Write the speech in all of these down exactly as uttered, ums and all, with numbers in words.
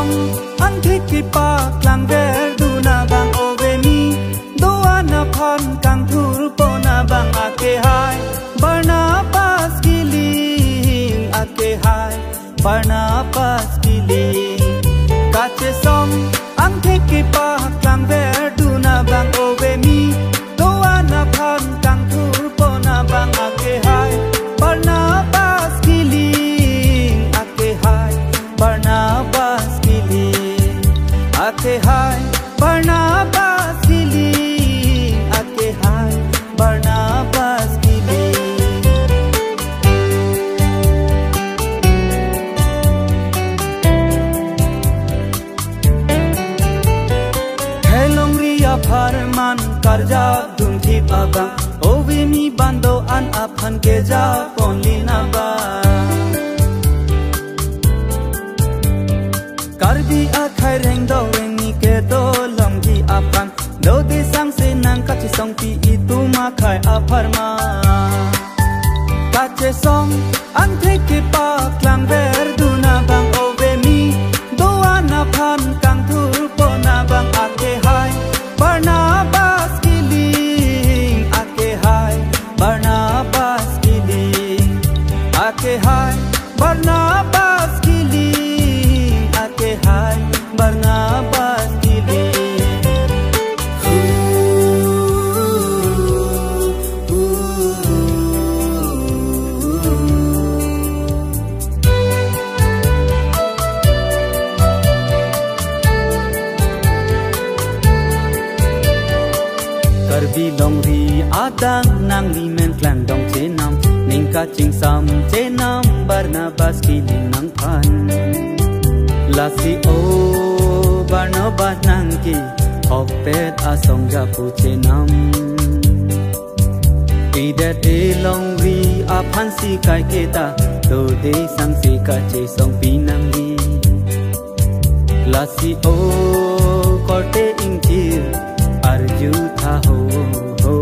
song ang thiki pa klang ver du na bang oveni doa na phan kang thur po na bang ake hai barna pas kiling ake hai barna pas kiling kache song ang thiki pa klang ver du na bang oveni doa na phan kang thur po na bang ake hai barna pas kiling ake hai barna pas kiling ake hai barna pas kiling ake hai barna pas kiling helong ria farman karja dun thi abang ovi mi bando an aphan ke ja only na ba karbi akhai reng do reng ni ke do long gi aphan do de sang se nang ka chi song pi i tu ma khai aphar ma ka che song an the ke pa klang ver du na bang ove mi do ana phan kang thur po na bang ake hai barna bas kiling ake hai barna bas kiling ake hai barna bas kiling ake hai barna bas kiling karbi longri adang nang li men klan dong che nam ning ka ching sam che nam barna bas kiling nang phan lasi o barna bas nang ki hok pet a song ja pu che nam i de de longri a phan si kai ke ta do de sang si ka che song pi nang li lasi o korte ing chi arju tha ho ho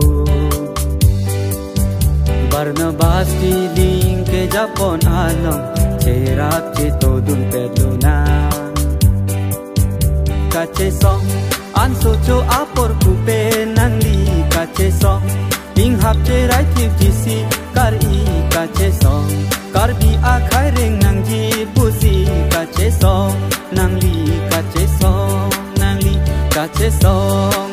barna bas kiling ke japon along che rap che to dun pe luna ka che song an so cho apor ku pe nang li ka che song ding hap che rai thi ji si kar i ka che song kar bi a khai reng nang ji bu si ka che song nang li ka che song nang li ka che song